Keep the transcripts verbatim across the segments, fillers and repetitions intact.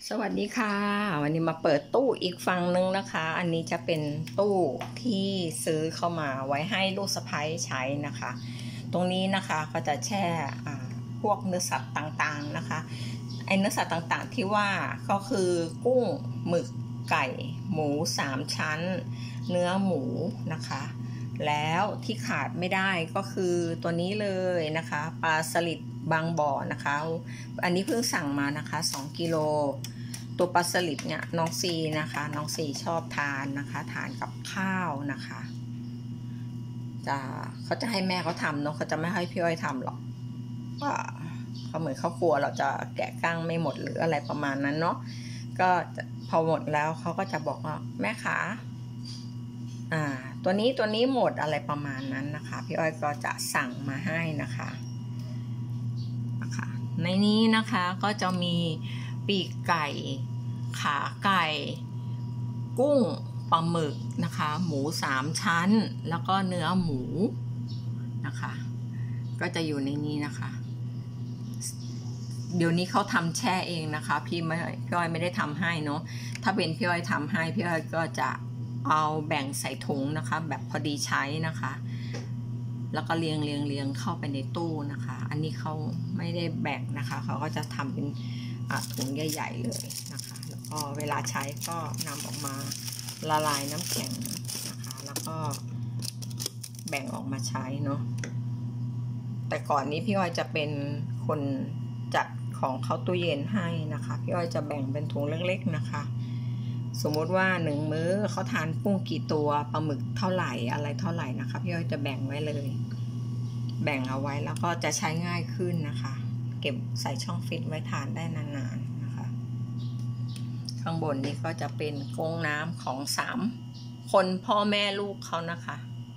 สวัสดีค่ะวันนี้มาเปิดตู้อีกฝั่งนึงนะคะอันนี้จะเป็นตู้ที่ซื้อเข้ามาไว้ให้ลูกสะใภ้ใช้นะคะตรงนี้นะคะก็จะแช่พวกเนื้อสัตว์ต่างๆนะคะไอเนื้อสัตว์ต่างๆที่ว่าก็คือกุ้งหมึกไก่หมูสามชั้นเนื้อหมูนะคะแล้วที่ขาดไม่ได้ก็คือตัวนี้เลยนะคะปลาสลิดบางบ่อนะคะอันนี้เพิ่งสั่งมานะคะสองกิโลตัวปลาสลิดเนี่ยน้องซีนะคะน้องซีชอบทานนะคะทานกับข้าวนะคะจะเขาจะให้แม่เขาทำเนาะเขาจะไม่ให้พี่อ้อยทำหรอกว่าเขาเหมือนเขากลัวเราจะแกะก้างไม่หมดหรืออะไรประมาณนั้นเนาะก็พอหมดแล้วเขาก็จะบอกว่าแม่ขาอ่าตัวนี้ตัวนี้หมดอะไรประมาณนั้นนะคะพี่อ้อยก็จะสั่งมาให้นะคะนะคะในนี้นะคะก็จะมีปีกไก่ขาไก่กุ้งปลาหมึกนะคะหมูสามชั้นแล้วก็เนื้อหมูนะคะก็จะอยู่ในนี้นะคะเดี๋ยวนี้เขาทำแช่เองนะคะพี่ไม่พี่อ้อยไม่ได้ทำให้เนาะถ้าเป็นพี่อ้อยทำให้พี่อ้อยก็จะเอาแบ่งใส่ถุงนะคะแบบพอดีใช้นะคะแล้วก็เรียงเรียงเรียงเข้าไปในตู้นะคะอันนี้เขาไม่ได้แบ่งนะคะเขาก็จะทำเป็นถุงใหญ่ๆเลยนะคะแล้วก็เวลาใช้ก็นำออกมาละลายน้ำแข็งนะคะแล้วก็แบ่งออกมาใช้เนาะแต่ก่อนนี้พี่อ้อยจะเป็นคนจัดของเข้าตู้เย็นให้นะคะพี่อ้อยจะแบ่งเป็นถุงเล็กๆนะคะสมมติว่าหนึ่งมื้อเขาทานกุ้งกี่ตัวปลาหมึกเท่าไหร่อะไรเท่าไหร่นะคะพี่อ้อยจะแบ่งไว้เลยแบ่งเอาไว้แล้วก็จะใช้ง่ายขึ้นนะคะเก็บใส่ช่องฟิตไว้ทานได้นานๆนะคะข้างบนนี้ก็จะเป็นกรงน้ำของสามคนพ่อแม่ลูกเขานะคะ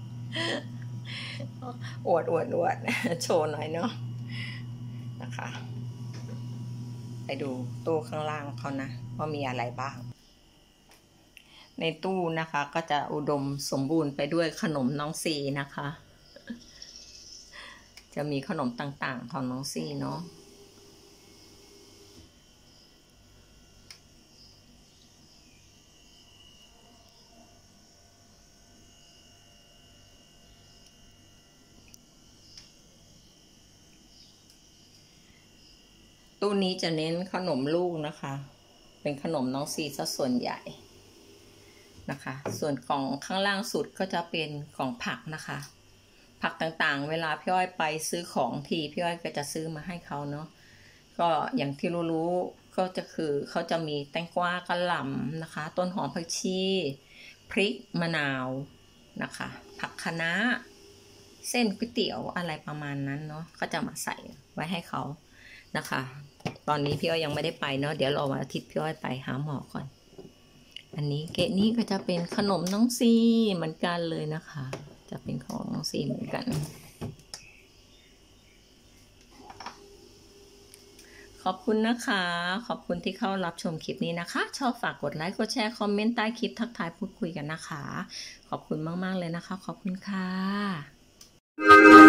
อวดอวดอวดโชว์หน่อยเนาะนะคะไปดูตู้ข้างล่างเขานะว่ามีอะไรบ้างในตู้นะคะก็จะอุดมสมบูรณ์ไปด้วยขนมน้องซีนะคะจะมีขนมต่างๆของน้องซีเนาะตู้นี้จะเน้นขนมลูกนะคะเป็นขนมน้องซีซะส่วนใหญ่นะคะส่วนกล่องข้างล่างสุดก็จะเป็นกล่องผักนะคะผักต่างๆเวลาพี่อ้อยไปซื้อของทีพี่อ้อยก็จะซื้อมาให้เขาเนาะก็อย่างที่รู้ๆก็จะคือเขาจะมีแตงกวากระหล่ำนะคะต้นหอมผักชีพริกมะนาวนะคะผักคะน้าเส้นก๋วยเตี๋ยวอะไรประมาณนั้นเนาะก็จะมาใส่ไว้ให้เขานะคะตอนนี้พี่อ้อยยังไม่ได้ไปเนาะเดี๋ยวรอวันอาทิตย์พี่อ้อยไปหาหมอก่อนอันนี้เกะนี้ก็จะเป็นขนมน้องซีเหมือนกันเลยนะคะจะเป็นของน้องซีเหมือนกันขอบคุณนะคะขอบคุณที่เข้ารับชมคลิปนี้นะคะชอบฝากกดไลค์กดแชร์คอมเมนต์ใต้คลิปทักทายพูดคุยกันนะคะขอบคุณมากๆเลยนะคะขอบคุณค่ะ